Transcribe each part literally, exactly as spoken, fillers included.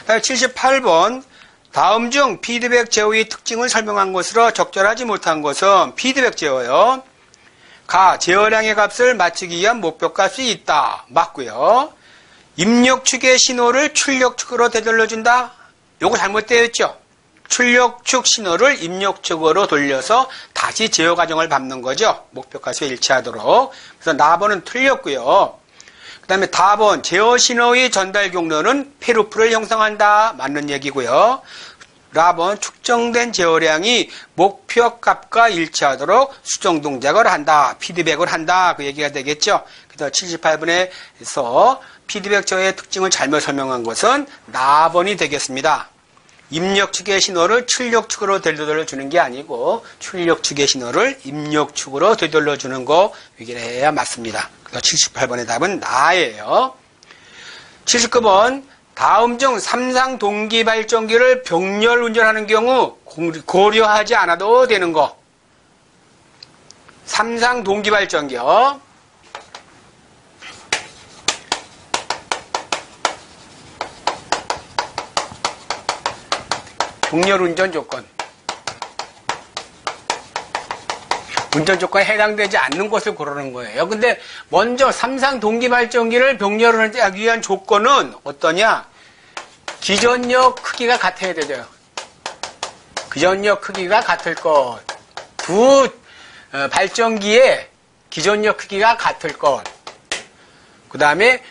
칠십팔 번 다음 중 피드백 제어의 특징을 설명한 것으로 적절하지 못한 것은 피드백 제어요. 가, 제어량의 값을 맞추기 위한 목표값이 있다. 맞고요. 입력축의 신호를 출력축으로 되돌려준다. 요거 잘못되어 있죠. 출력축 신호를 입력축으로 돌려서 다시 제어 과정을 밟는 거죠. 목표값에 일치하도록. 그래서 나번은 틀렸고요. 그 다음에 다번 제어 신호의 전달 경로는 페루프를 형성한다. 맞는 얘기고요. 라번 축정된 제어량이 목표값과 일치하도록 수정 동작을 한다. 피드백을 한다. 그 얘기가 되겠죠. 그래서 칠십팔 번에서 피드백 제어의 특징을 잘못 설명한 것은 나번이 되겠습니다. 입력축의 신호를 출력축으로 되돌려주는 게 아니고 출력축의 신호를 입력축으로 되돌려주는 거 이래야 맞습니다. 그래서 칠십팔 번의 답은 나예요. 칠십구 번 다음 중 삼상 동기 발전기를 병렬 운전하는 경우 고려하지 않아도 되는 거. 삼상 동기 발전기요. 병렬 운전 조건. 운전 조건에 해당되지 않는 것을 고르는 거예요. 근데 먼저 삼상 동기 발전기를 병렬을 하기 위한 조건은 어떠냐? 기전력 크기가 같아야 되죠. 기전력 크기가 같을 것. 두 발전기의 기전력 크기가 같을 것. 그 다음에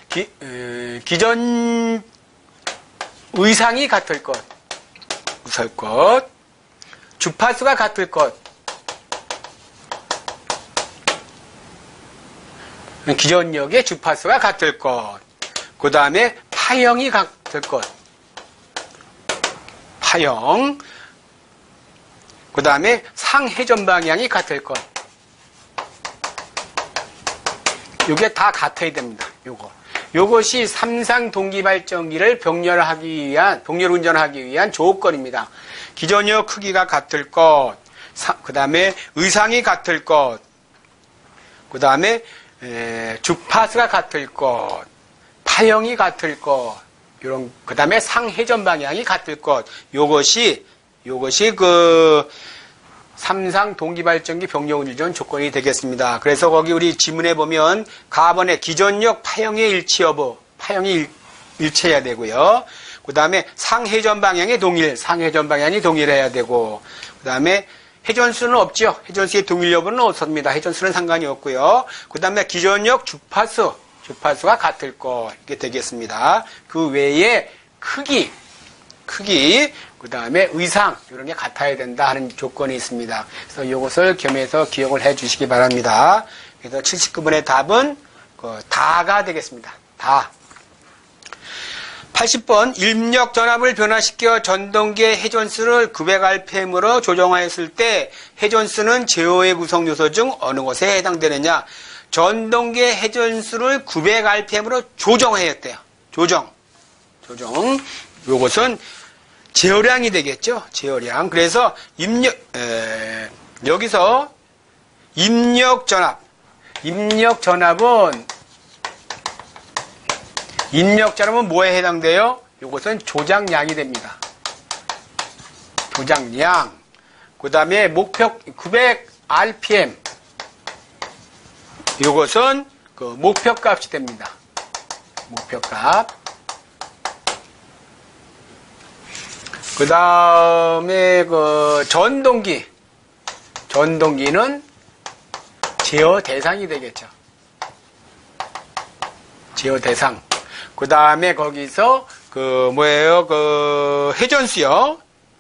기전 의상이 같을 것. 같을 것. 주파수가 같을 것. 기전력의 주파수가 같을 것. 그 다음에 파형이 같을 것. 파형. 그 다음에 상회전 방향이 같을 것. 이게 다 같아야 됩니다. 요거. 요것이 삼상 동기 발전기를 병렬하기 위한, 병렬 운전하기 위한 조건입니다. 기전력 크기가 같을 것. 그 다음에 의상이 같을 것. 그 다음에 주파수가 같을 것, 파형이 같을 것, 이런 그 다음에 상회전 방향이 같을 것. 요것이 요것이 그 삼상 동기 발전기 병렬 운전 조건이 되겠습니다. 그래서 거기 우리 지문에 보면 가번에 기전력 파형의 일치 여부, 파형이 일, 일치해야 되고요. 그 다음에 상회전 방향의 동일, 상회전 방향이 동일해야 되고, 그 다음에 회전수는 없죠. 회전수의 동일 여부는 없습니다. 회전수는 상관이 없고요. 그 다음에 기전력 주파수, 주파수가 같을 거 이렇게 되겠습니다. 그 외에 크기, 크기, 그 다음에 의상 이런 게 같아야 된다 하는 조건이 있습니다. 그래서 이것을 겸해서 기억을 해 주시기 바랍니다. 그래서 칠십구 번의 답은 그 다가 되겠습니다. 다. 팔십 번 입력 전압을 변화시켜 전동기의 회전수를 구백 알피엠으로 조정하였을 때 회전수는 제어의 구성 요소 중 어느 것에 해당되느냐? 전동기의 회전수를 구백 알피엠으로 조정하였대요. 조정. 조정. 요것은 제어량이 되겠죠. 제어량. 그래서 입력 에, 여기서 입력 전압. 입력 전압은 입력 전압은 뭐에 해당돼요? 이것은 조작량이 됩니다. 조작량. 그 다음에 목표 구백 알피엠. 이것은 그 목표값이 됩니다. 목표값. 그 다음에 그 전동기. 전동기는 제어 대상이 되겠죠. 제어 대상. 그 다음에 거기서 그 뭐예요? 그 회전수요.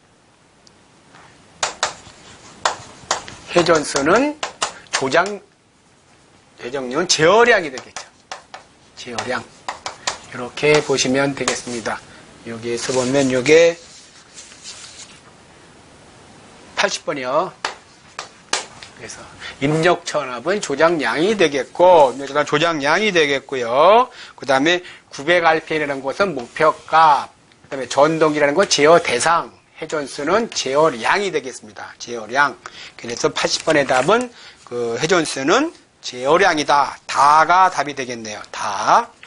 회전수는 조장 회전량은 제어량이 되겠죠. 제어량. 이렇게 보시면 되겠습니다. 여기에서 보면 이게 팔십 번이요. 그래서 입력 전압은 조작량이 되겠고, 조작량이 되겠고요. 그 다음에 구백 알피엠이라는 것은 목표값, 그 다음에 전동기라는 건 제어 대상, 회전수는 제어량이 되겠습니다. 제어량. 그래서 팔십 번의 답은 그 회전수는 제어량이다. 다가 답이 되겠네요. 다.